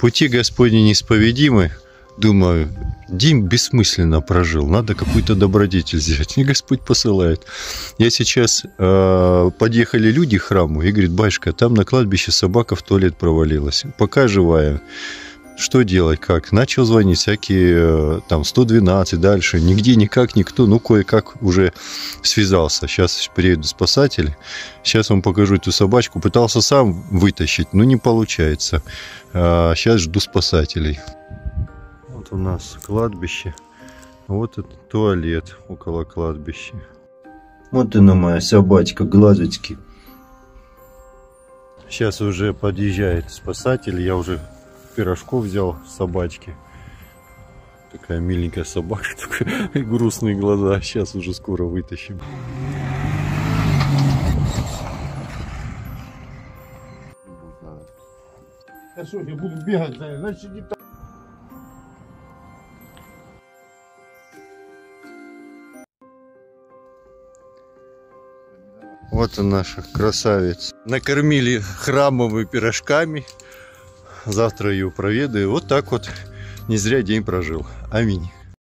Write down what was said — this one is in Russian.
Пути Господни неисповедимы. Думаю, день бессмысленно прожил, надо какую-то добродетель взять. И Господь посылает. Я сейчас, подъехали люди к храму и говорит: батюшка, там на кладбище собака в туалет провалилась. Пока живая. Что делать, как? Начал звонить всякие, там, 112, дальше. Нигде, никак, никто. Ну, кое-как уже связался. Сейчас приедут спасатели. Сейчас вам покажу эту собачку. Пытался сам вытащить, но не получается. Сейчас жду спасателей. Вот у нас кладбище. Вот это туалет около кладбища. Вот она, моя собачка, глазочки. Сейчас уже подъезжает спасатель. Я уже пирожков взял собачки. Такая миленькая собака, такие грустные глаза. Сейчас уже скоро вытащим. Я что, я буду бегать, значит не так. Вот он, наша красавица. Накормили храмовыми пирожками. Завтра ее проведаю. Вот так вот не зря день прожил. Аминь.